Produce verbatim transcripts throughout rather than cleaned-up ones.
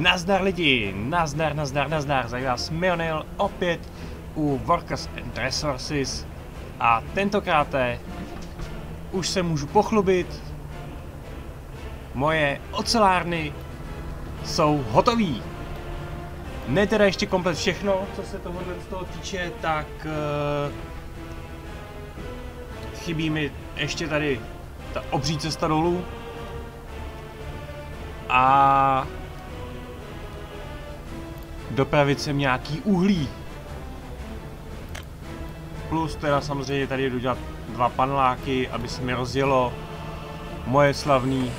Nazdar lidi, nazdar, nazdar, nazdar, za vás Mionil opět u Workers and Resources a tentokrát už se můžu pochlubit, moje ocelárny jsou hotový. Ne teda ještě komplet všechno, co se tohohle z toho týče, tak uh, chybí mi ještě tady ta obří cesta dolů a dopravit sem nějaký uhlí. Plus teda samozřejmě tady jdu dělat dva paneláky, aby se mi rozjelo moje slavný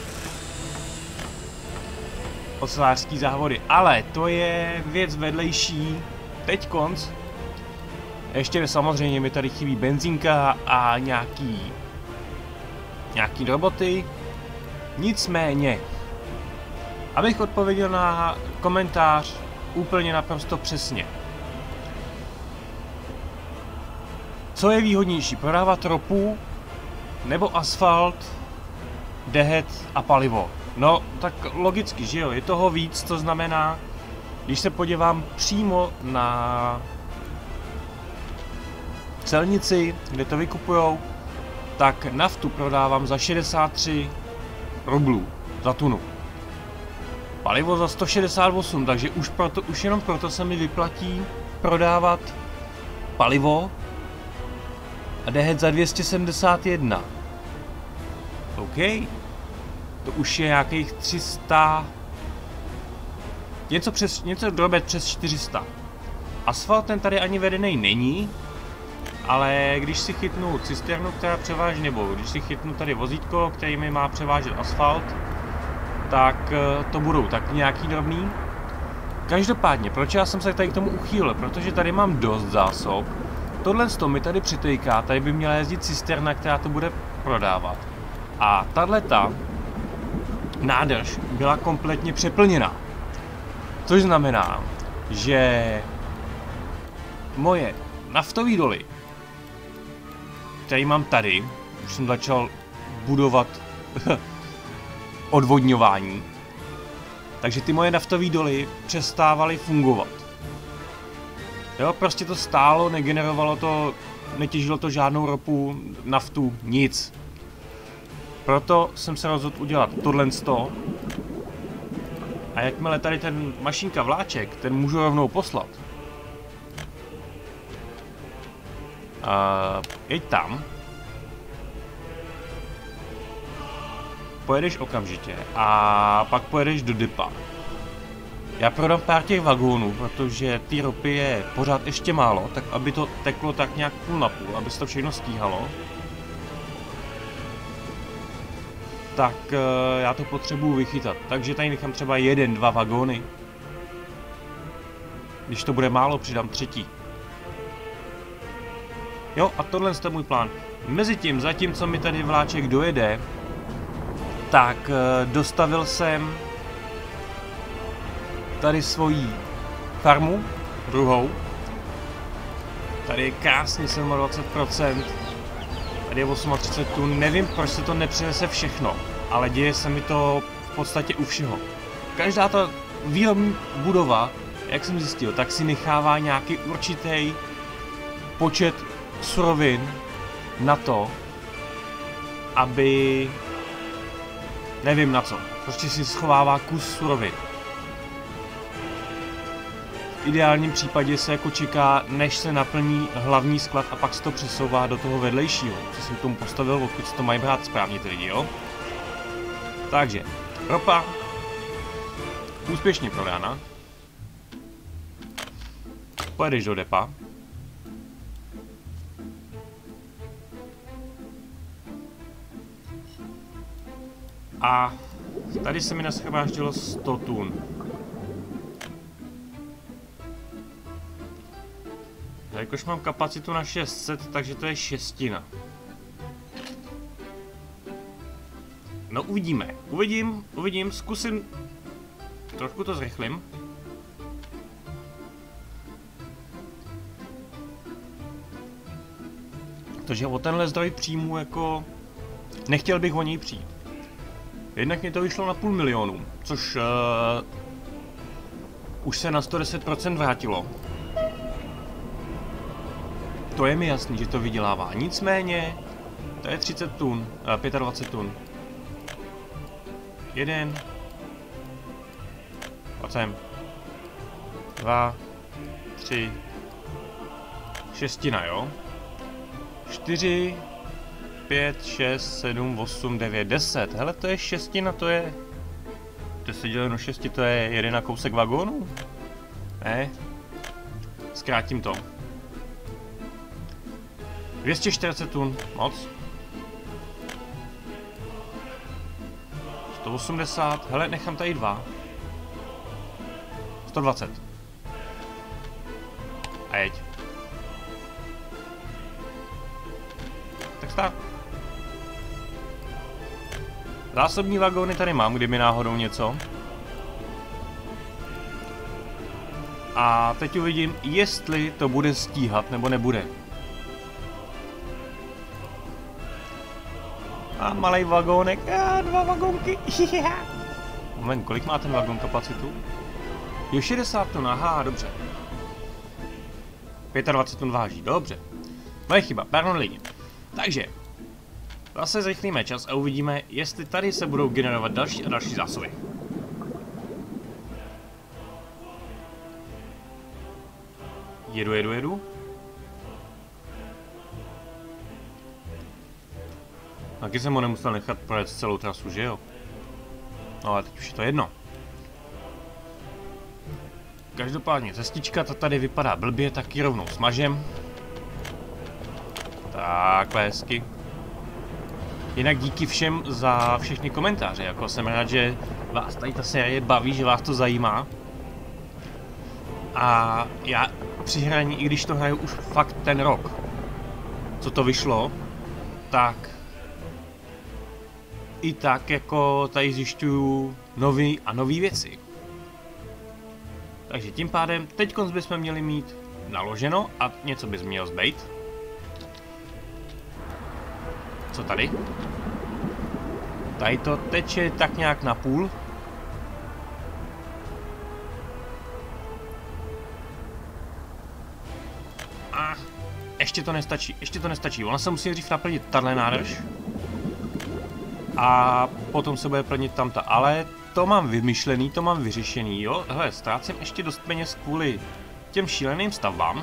ocelářský závody. Ale to je věc vedlejší. Teď konc. Ještě samozřejmě mi tady chybí benzínka a nějaký nějaký roboty. Nicméně, abych odpověděl na komentář úplně naprosto přesně. Co je výhodnější, prodávat ropu nebo asfalt, dehet a palivo? No, tak logicky, že jo, je toho víc, to znamená, když se podívám přímo na celnici, kde to vykupujou, tak naftu prodávám za šedesát tři rublů za tunu. Palivo za sto šedesát osm, takže už, proto, už jenom proto se mi vyplatí prodávat palivo a dehet za dvě stě sedmdesát jedna. OK. To už je nějakých tři sta, něco, přes, něco drobet přes čtyři sta. Asfalt ten tady ani vedený není, ale když si chytnu cisternu, která převáží, nebo když si chytnu tady vozítko, který mi má převážet asfalt, tak to budou tak nějaký drobný. Každopádně, proč já jsem se tady k tomu uchýlil? Protože tady mám dost zásob. Tohle z toho mi tady přitejká, tady by měla jezdit cisterna, která to bude prodávat. A tahleta nádrž byla kompletně přeplněná. Což znamená, že moje naftové doly, které mám tady, už jsem začal budovat odvodňování, takže ty moje naftové doly přestávaly fungovat. Jo, prostě to stálo, negenerovalo to, netěžilo to žádnou ropu, naftu, nic. Proto jsem se rozhodl udělat tohle sto. A jakmile tady ten mašinka vláček, ten můžu rovnou poslat. Uh, jeď tam. Pojedeš okamžitě a pak pojedeš do depa. Já prodám pár těch vagónů, protože ty ropy je pořád ještě málo, tak aby to teklo tak nějak půl na půl, aby se to všechno stíhalo. Tak uh, já to potřebuju vychytat, takže tady nechám třeba jeden, dva vagóny. Když to bude málo, přidám třetí. Jo, a tohle je můj plán. Mezitím, zatímco mi tady vláček dojede, tak uh, dostavil jsem tady svoji farmu, druhou. Tady je krásně dvacet sedm procent. Tady je třicet osm tun, nevím, proč se to nepřinese všechno, ale děje se mi to v podstatě u všeho. Každá ta výrobní budova, jak jsem zjistil, tak si nechává nějaký určitý počet surovin na to, aby, nevím na co, prostě si schovává kus surovin. V ideálním případě se jako čeká, než se naplní hlavní sklad a pak se to přesouvá do toho vedlejšího, co jsem k tomu postavil, pokud se to mají brát správně ty lidi, jo? Takže, ropa úspěšně prodána. Pojedeš do depa. A tady se mi nashromáždilo sto tun. Jakož mám kapacitu na šest set, takže to je šestina. No uvidíme. Uvidím, uvidím, zkusím. Trošku to zrychlím. Protože o tenhle zdroj příjmu jako nechtěl bych o něj přijít. Jednak mě to vyšlo na půl milionu, což uh, už se na sto deset procent vrátilo. To je mi jasný, že to vydělává. Nicméně, to je třicet tun, dvacet pět tun. Jeden. Pojďme. Dva. Tři. Šestina, jo? Čtyři. Pět, šest, sedm, osm, devět, deset. Hele, to je šestina, to je... deset děleno šesti, to je jeden kousek vagónu. Ne? Zkrátím to. dvě stě čtyřicet tun, moc. sto osmdesát, hele, nechám tady dva. sto dvacet. A jeď. Tak stát. Zásobní vagóny tady mám, kdyby náhodou něco. A teď uvidím, jestli to bude stíhat, nebo nebude. A malej vagónek, a dva vagónky. Moment, kolik má ten vagón kapacitu? Jo, šedesát tun, aha, dobře. dvacet pět tun váží, dobře. Moje chyba, pardon lidi. Takže, zase zrychlíme čas a uvidíme, jestli tady se budou generovat další a další zásoby. Jedu, jedu, jedu. Taky jsem ho nemusel nechat projet celou trasu, že jo? No ale teď už je to jedno. Každopádně cestička, ta tady vypadá blbě, tak ji rovnou smažem. Takhle hezky. Jinak díky všem za všechny komentáře, jako jsem rád, že vás tady ta série baví, že vás to zajímá. A já při hraní, i když to hraju už fakt ten rok, co to vyšlo, tak i tak jako tady zjišťuju nový a nový věci. Takže tím pádem teďkonc bychom měli mít naloženo a něco bys měl zbejt. Co tady? Tady to teče tak nějak na půl. A ještě to nestačí, ještě to nestačí. Ona se musí dřív naplnit tahle nádrž. A potom se bude plnit tamta, ale to mám vymyšlený, to mám vyřešený, jo. Hele, ztrácím ještě dost peněz kvůli těm šíleným stavbám.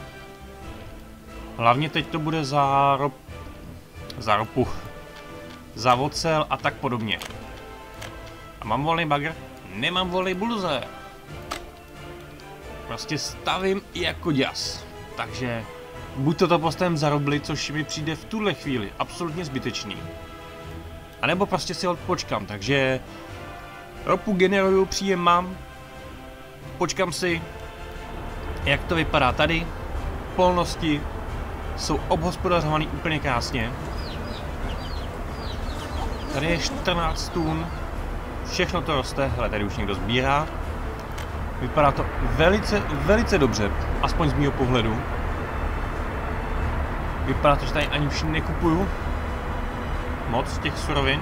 Hlavně teď to bude za rop... za ropu, za ocel a tak podobně. A mám volný bagr? Nemám volný buldozer. Prostě stavím jako děs. Takže buď to to postavím za robly, což mi přijde v tuhle chvíli absolutně zbytečný. A nebo prostě si počkám, takže ropu generuju, příjem mám, počkám si, jak to vypadá tady, polnosti jsou obhospodařovaný úplně krásně. Tady je čtrnáct tun, všechno to roste, hele, tady už někdo sbírá. Vypadá to velice, velice dobře, aspoň z mýho pohledu. Vypadá to, že tady ani už nekupuju moc těch surovin.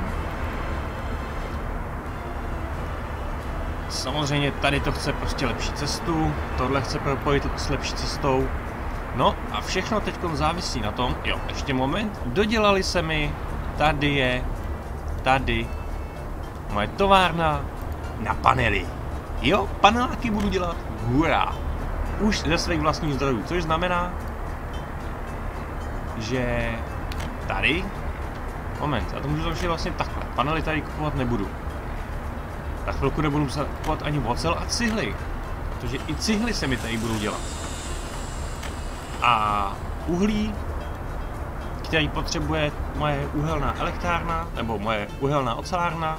Samozřejmě tady to chce prostě lepší cestu, tohle chce propojit s lepší cestou. No a všechno teď závisí na tom, jo, ještě moment, dodělali se mi, tady je, tady, moje továrna na panely. Jo, paneláky budu dělat, hurá, už ze svých vlastních zdrojů, což znamená, že tady, moment, já to můžu zaužít vlastně takhle, panely tady kupovat nebudu. Na chvilku nebudu muset kupovat ani ocel a cihly, protože i cihly se mi tady budou dělat. A uhlí, který potřebuje moje uhelná elektrárna, nebo moje uhelná ocelárna,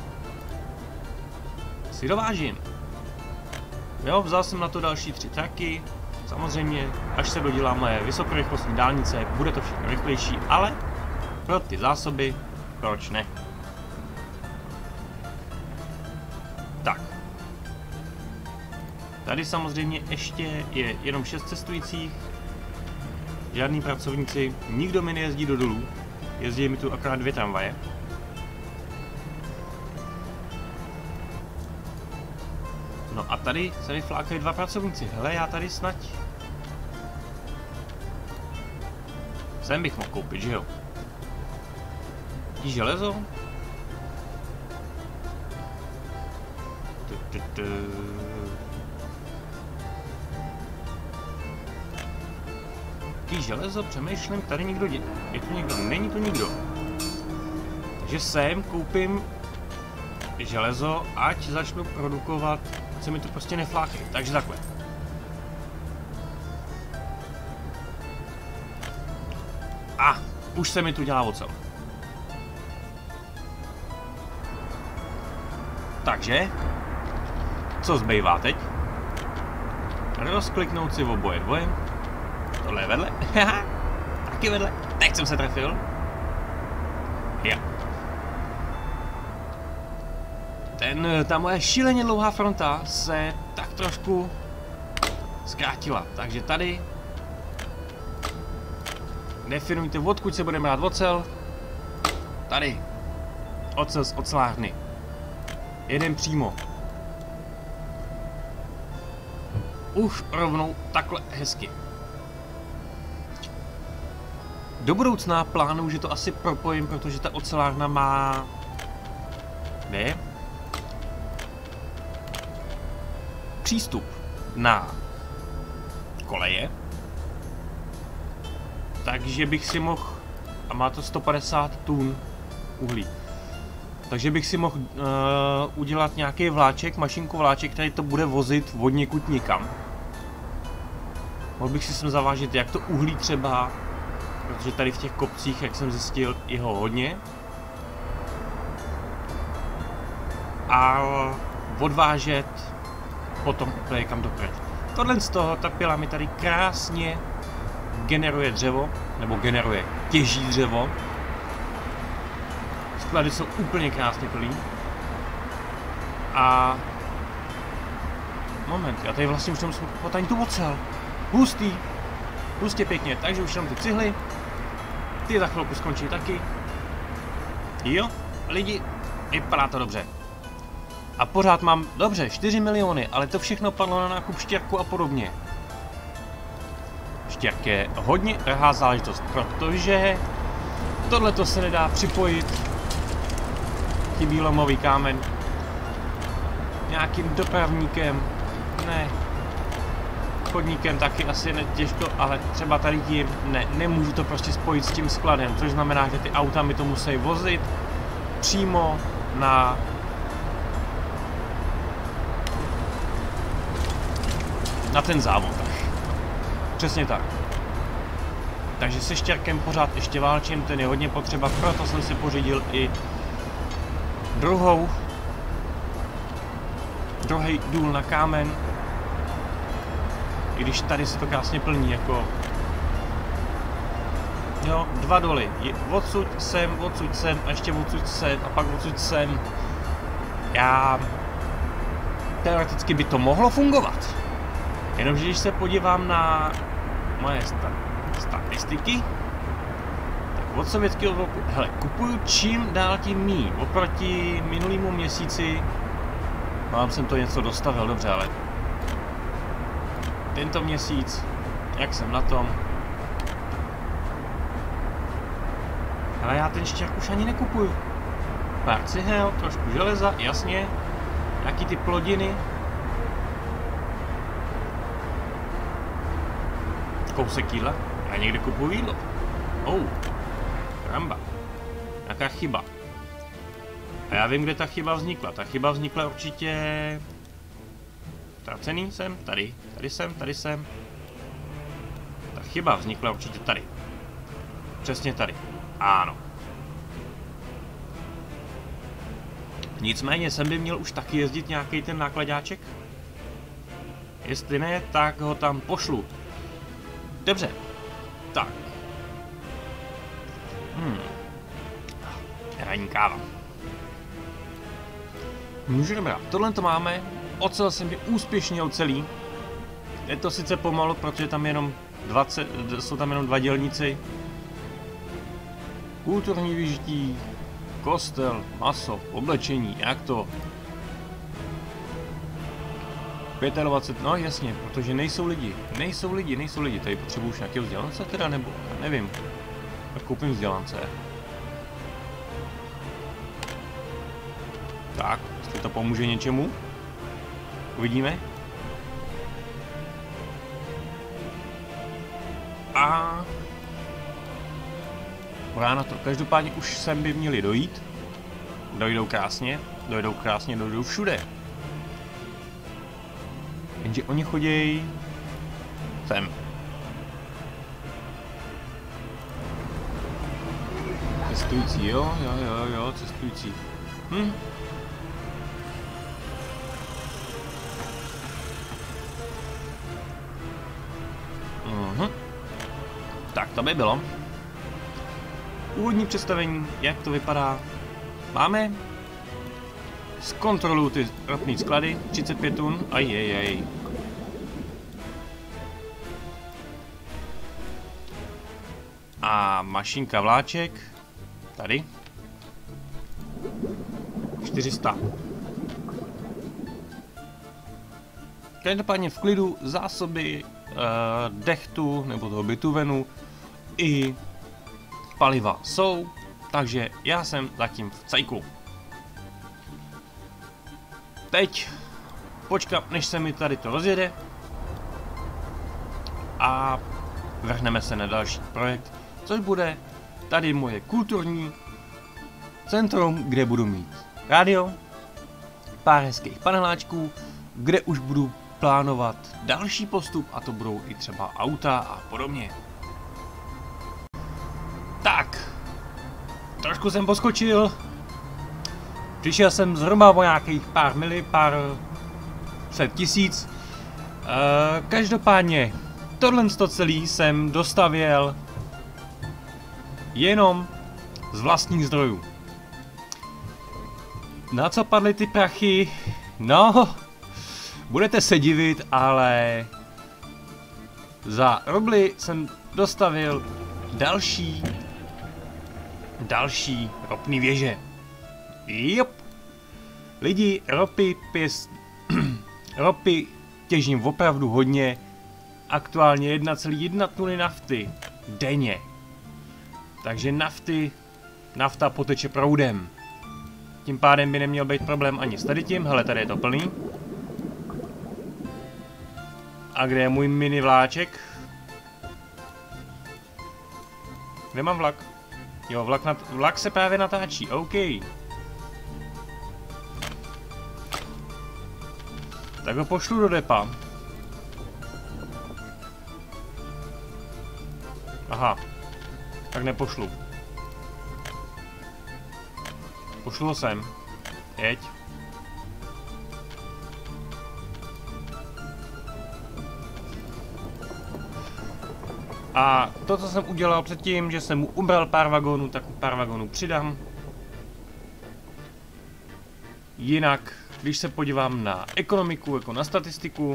si dovážím. Jo, vzal jsem na to další tři traky, samozřejmě, až se dodělá moje vysokorychlostní dálnice, bude to všechno rychlejší, ale pro ty zásoby, proč ne? Tak. Tady samozřejmě ještě je jenom šest cestujících, žádný pracovníci, nikdo mi nejezdí do dolů, jezdí mi tu akorát dvě tramvaje. No a tady se mi flákají dva pracovníci. Hele, já tady snad... Sem bych mohl koupit, že jo? Tí železo? Tí železo, přemýšlím, tady někdo je. Je tu někdo? Není tu nikdo. Takže sem koupím železo, ať začnu produkovat, ať se mi to prostě neflákají. Takže takhle. A, už se mi tu dělá ocel. Takže, co zbývá teď? Rozkliknout si oboje dvoje. Tohle je vedle. Haha, taky vedle. Teď jsem se trefil. Jo. Ten, ta moje šíleně dlouhá fronta se tak trošku zkrátila. Takže tady definujte, odkud se budeme brát ocel. Tady. Ocel z ocelárny. Jeden přímo. Už rovnou takhle hezky. Do budoucna plánuju, že to asi propojím, protože ta ocelárna má... Ne? Přístup na koleje. Takže bych si mohl... A má to sto padesát tun uhlí. Takže bych si mohl uh, udělat nějaký vláček, mašinku vláček, který to bude vozit od někud nikam. Mohl bych si sem zavážet jak to uhlí třeba, protože tady v těch kopcích, jak jsem zjistil, je ho hodně. A odvážet potom úplně kam dopřed. Tohle z toho, ta pila mi tady krásně generuje dřevo, nebo generuje, těží dřevo. Sklady jsou úplně krásně plný. A... Moment, já tady vlastně už tam potaň tu ocel. Hustý. Hustě pěkně, takže už tam ty cihly. Ty za chvilku skončí taky. Jo, lidi, vypadá to dobře. A pořád mám, dobře, čtyři miliony, ale to všechno padlo na nákup štěrku a podobně. Štěrk je hodně drahá záležitost, protože tohleto se nedá připojit. Chybí lomový kámen. Nějakým dopravníkem. Ne. Chodníkem taky asi netěžko, ale třeba tady tím ne, nemůžu to prostě spojit s tím skladem, což znamená, že ty auta mi to musí vozit přímo na na ten závod. Přesně tak. Takže se štěrkem pořád ještě válčím, ten je hodně potřeba, proto jsem si pořídil i druhou druhý důl na kámen. I když tady se to krásně plní, jako... Jo, dva doly. Je odsud sem, odsud sem, a ještě odsud sem, a pak odsud sem. Já... Teoreticky by to mohlo fungovat. Jenomže když se podívám na moje sta statistiky, tak od sovětského roku, hele, kupuju čím dál tím míň. Oproti minulému měsíci, mám jsem to něco dostavil, dobře, ale tento měsíc, jak jsem na tom, ale já ten štěrk už ani nekupuju. Pár cihel, trošku železa, jasně, nějaký ty plodiny, kousek jídla, já někde kupuju jídlo. Oh, ramba, nějaká chyba. A já vím, kde ta chyba vznikla. Ta chyba vznikla určitě... Ztracený jsem, tady, tady jsem, tady jsem. Ta chyba vznikla určitě tady. Přesně tady. Ano. Nicméně sem by měl už taky jezdit nějaký ten nákladáček. Jestli ne, tak ho tam pošlu. Dobře. Tak. Hmm. Ranní káva. Můžu dobrá. Tohle to máme. Ocel jsem je úspěšně ocelí. Je to sice pomalu, protože tam jenom dvacet, jsou tam jenom dva dělníci. Kulturní vyžití, kostel, maso, oblečení, jak to? dvacet pět, no jasně, protože nejsou lidi, nejsou lidi, nejsou lidi, tady potřebuji už nějakého vzdělance teda, nebo, nevím, tak koupím vzdělance. Tak, jestli to pomůže něčemu, uvidíme. A... Vrá na to, každopádně už sem by měli dojít, dojdou krásně, dojdou krásně, dojdou všude. Jenže oni chodějí sem. Cestující, jo, jo, jo, jo, cestující. Hm. Mhm. Tak to by bylo. Úvodní představení, jak to vypadá. Máme. Zkontroluji ty ropný sklady, třicet pět tun, ajejej. A mašinka vláček, tady. čtyři sta. Každopádně v klidu zásoby uh, dechtu, nebo toho bituvenu, i paliva jsou, takže já jsem zatím v cajku. Teď počkám, než se mi tady to rozjede a vrhneme se na další projekt, což bude tady moje kulturní centrum, kde budu mít rádio, pár hezkých paneláčků, kde už budu plánovat další postup, a to budou i třeba auta a podobně. Tak, trošku jsem poskočil. Přišel jsem zhruba o nějakých pár mili, pár set tisíc. E, každopádně, tohle celý jsem dostavěl jenom z vlastních zdrojů. Na co padly ty prachy? No, budete se divit, ale za rubly jsem dostavil další, další ropný věže. Jop. Lidi, ropy, pěst, ropy těžím opravdu hodně. Aktuálně jedna celá jedna tuny nafty denně. Takže nafty, nafta poteče proudem. Tím pádem by neměl být problém ani s tady tím. Hele, tady je to plný. A kde je můj mini vláček? Kde mám vlak? Jo, vlak, nat vlak se právě natáčí, OK. Tak ho pošlu do depa. Aha. Tak nepošlu. Pošlu ho sem. Jeď. A to, co jsem udělal předtím, že jsem mu ubral pár vagónů, tak mu pár vagónů přidám. Jinak, když se podívám na ekonomiku, jako na statistiku,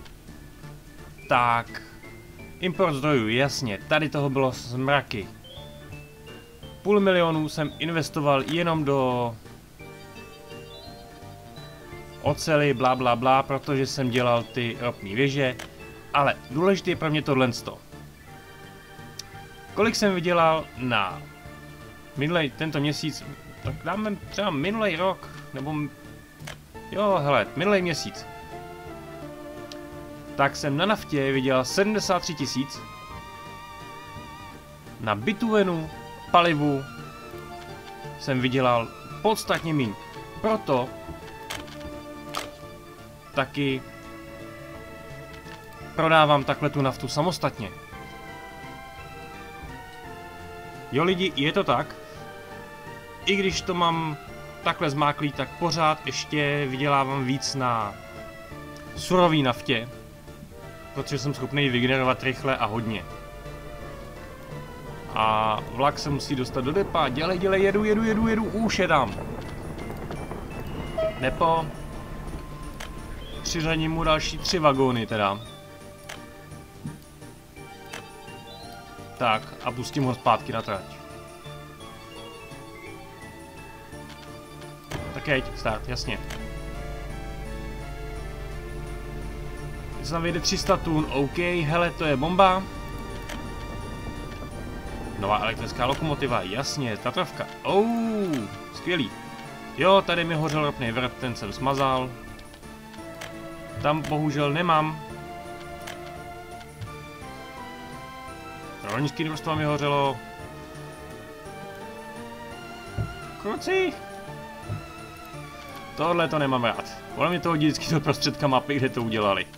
tak import zdrojů, jasně, tady toho bylo zmraky. Půl milionu jsem investoval jenom do oceli, bla bla bla, protože jsem dělal ty ropné věže, ale důležité je pro mě tohle. Kolik jsem vydělal na minulej tento měsíc, tak dáme třeba minulej rok, nebo jo, hele, minulej měsíc. Tak jsem na naftě vydělal sedmdesát tři tisíc, na bituvenu, palivu jsem vydělal podstatně míň. Proto taky prodávám takhle tu naftu samostatně. Jo lidi, je to tak. I když to mám takhle zmáklý, tak pořád ještě vydělávám víc na surový naftě, protože jsem schopný vygenerovat rychle a hodně. A vlak se musí dostat do depa, dělej, dělej, jedu, jedu, jedu, jedu, už je tam. Depo. Přiřadím mu další tři vagóny teda. Tak a pustím ho zpátky na trať. Tak jeď, start, jasně. se tam vyjde tři sta tun, OK, hele, to je bomba. Nová elektrická lokomotiva, jasně, Tatravka, oh, skvělý. Jo, tady mi hořel ropný vrt, ten jsem smazal. Tam bohužel nemám. Rolnický družstvo mi hořelo. Kruci. Tohle to nemám rád. Podle mě to hodí vždycky do prostředka mapy, kde to udělali.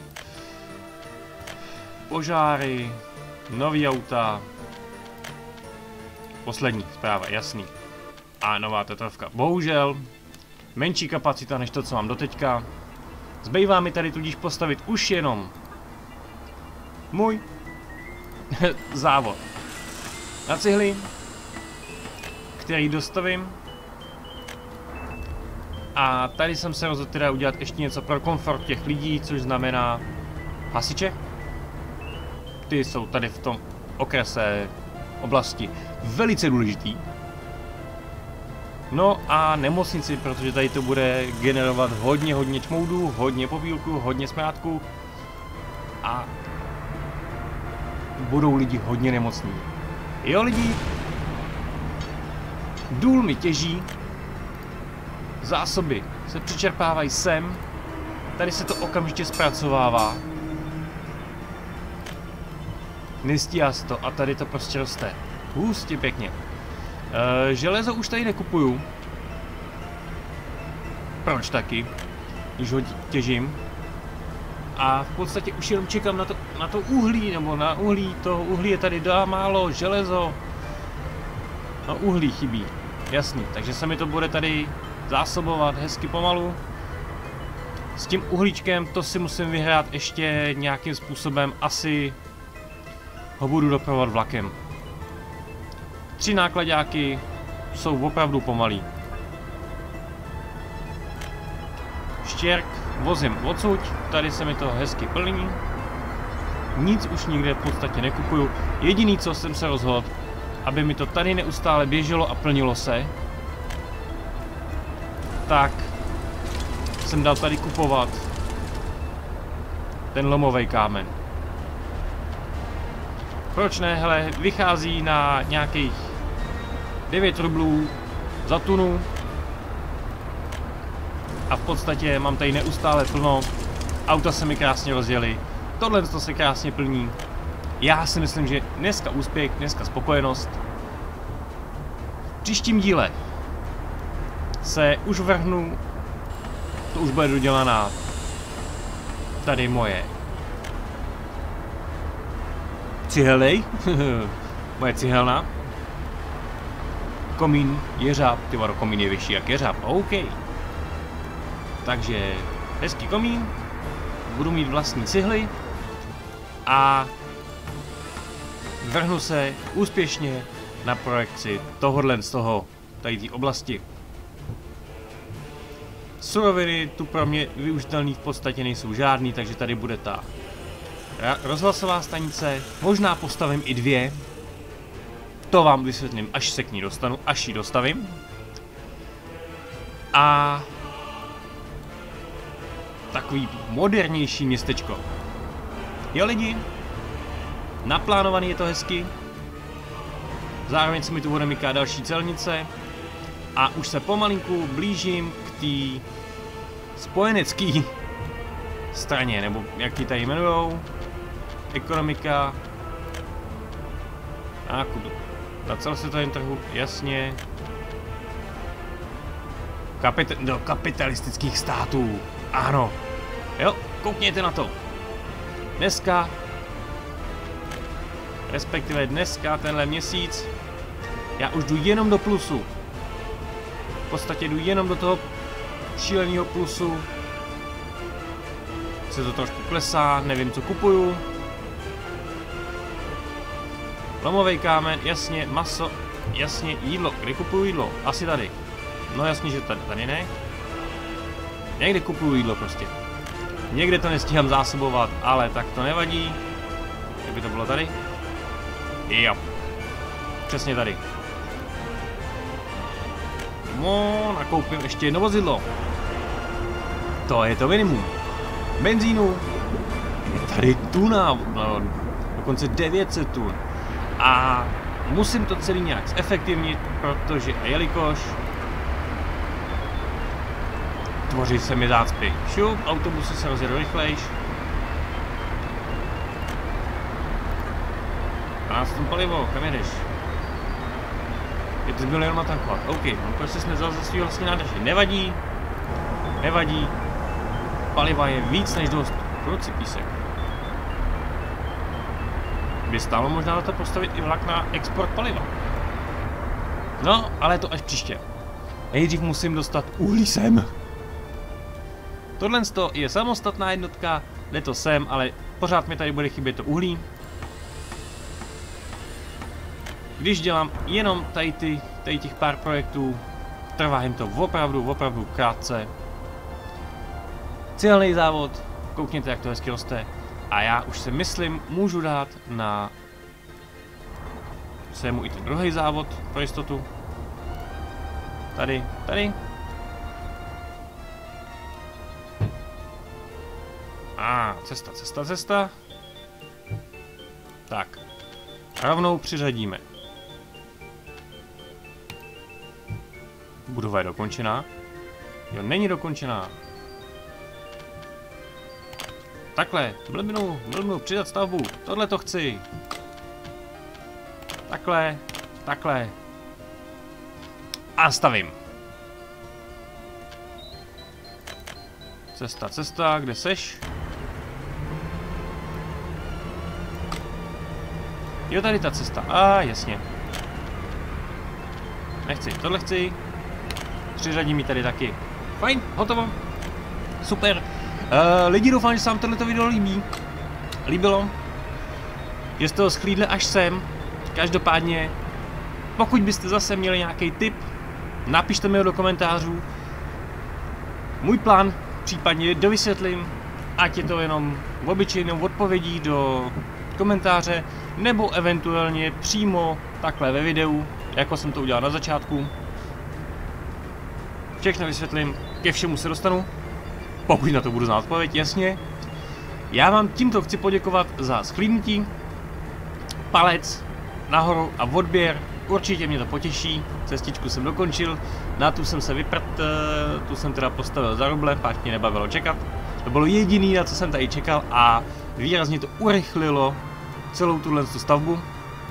Požáry, nový auta. Poslední zpráva, jasný. A nová Tatravka. Bohužel, menší kapacita než to, co mám doteďka. Zbývá mi tady tudíž postavit už jenom můj závod na cihly, který dostavím. A tady jsem se rozhodl teda udělat ještě něco pro komfort těch lidí, což znamená hasiče. Ty jsou tady v tom okrese oblasti velice důležitý. No a nemocnici, protože tady to bude generovat hodně, hodně čmoudů, hodně popílků, hodně smrádků a budou lidi hodně nemocní. Jo lidi, důl mi těží, zásoby se přičerpávají sem, tady se to okamžitě zpracovává. Nestíhá se to a tady to prostě roste. Hustě pěkně. E, železo už tady nekupuju. Proč taky? Když ho těžím. A v podstatě už jenom čekám na to, na to uhlí, nebo na uhlí. To uhlí je tady dá málo, železo. No uhlí chybí. Jasný, takže se mi to bude tady zásobovat hezky pomalu. S tím uhlíčkem to si musím vyhrát ještě nějakým způsobem. Asi ho budu dopravovat vlakem. Tři nákladáky jsou opravdu pomalý. Štěrk vozím odsud, tady se mi to hezky plní. Nic už nikde v podstatě nekupuju. Jediný, co jsem se rozhodl, aby mi to tady neustále běželo a plnilo se, tak jsem dal tady kupovat ten lomový kámen. Proč ne? Hele, vychází na nějakých devět rublů za tunu. A v podstatě mám tady neustále plno. Auta se mi krásně rozjeli. Tohle to se krásně plní. Já si myslím, že dneska úspěch, dneska spokojenost. V příštím díle se už vrhnu. To už bude dodělaná tady moje cihelej, moje cihelna. Komín, jeřáb, ty vado, komín je vyšší jak jeřáb, OK. Takže hezký komín, budu mít vlastní cihly a vrhnu se úspěšně na projekci tohohle z toho, tady té oblasti. Suroviny tu pro mě využitelný v podstatě nejsou žádný, takže tady bude ta rozhlasová stanice, možná postavím i dvě. To vám vysvětlím, až se k ní dostanu, až ji dostavím. A takový modernější městečko. Jo lidi, naplánovaný je to hezky. Zároveň se mi tu bude mykat další celnice. A už se pomalinku blížím k té spojenecké straně, nebo jak ti tady jmenujou. Ekonomika. A kudu. Na celosvětovém trhu, jasně. Kapit do kapitalistických států. Ano. Jo, koukněte na to. Dneska, respektive dneska, tenhle měsíc, já už jdu jenom do plusu. V podstatě jdu jenom do toho šíleného plusu. Se to trošku klesá, nevím, co kupuju. Lomový kámen, jasně, maso, jasně, jídlo. Kde kupuju jídlo? Asi tady. No jasně, že tady, tady ne. Někde kupuju jídlo prostě. Někde to nestíhám zásobovat, ale tak to nevadí. Jak by to bylo tady? Jo. Přesně tady. No, nakoupím ještě jedno vozidlo. To je to minimum. Benzínu. tady tuna, no, dokonce devět set tun. A musím to celý nějak zefektivnit, protože a jelikož tvoří se mi zácpy. Šup, autobusy se rozjedou rychlejš. A s tom palivo, kam jedeš? Je to byl jenom natankovat. OK, on prostě jsi nevzal ze svýho vlastně nádrže. Nevadí. Nevadí. Paliva je víc než dost. Kruci písek. By stálo možná na to postavit i vlak na export paliva. No, ale to až příště. Nejdřív musím dostat uhlí sem. Tohle je samostatná jednotka, jde to sem, ale pořád mi tady bude chybět to uhlí. Když dělám jenom tady, ty, tady těch pár projektů, trvá jim to opravdu, opravdu krátce. Cílený závod, koukněte, jak to hezky roste. A já už si myslím, můžu dát na sému i ten druhý závod pro jistotu. Tady, tady. A ah, cesta, cesta, cesta. Tak. Rovnou přiřadíme. Budova je dokončená. Jo, není dokončená. Takhle, blbnu, blbnu, přidat stavbu. Tohle to chci. Takhle, takhle. A stavím. Cesta, cesta, kde seš? Jo, tady ta cesta. A ah, jasně. Nechci, tohle chci. Přiřadím mi tady taky. Fajn, hotovo. Super. Uh, lidi, doufám, že se vám tohleto video líbí. Líbilo. Že jste ho schlídli až sem. Každopádně, pokud byste zase měli nějaký tip, napište mi ho do komentářů. Můj plán případně dovysvětlím, ať je to jenom obyčejnou odpovědí do komentáře, nebo eventuálně přímo takhle ve videu, jako jsem to udělal na začátku. Všechno vysvětlím, ke všemu se dostanu, pokud na to budu znát odpověď, jasně. Já vám tímto chci poděkovat za shlídnutí, palec nahoru a odběr, určitě mě to potěší, cestičku jsem dokončil, na tu jsem se vyprt, tu jsem teda postavil za ruble, pak mě nebavilo čekat. To bylo jediný, na co jsem tady čekal a výrazně to urychlilo celou tuhle stavbu.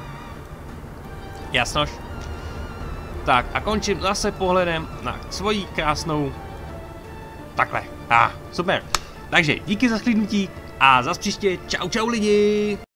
Jasnož. Tak a končím zase pohledem na svoji krásnou. Takhle. A ah, super. Takže díky za shlídnutí a zas příště. Čau čau lidi.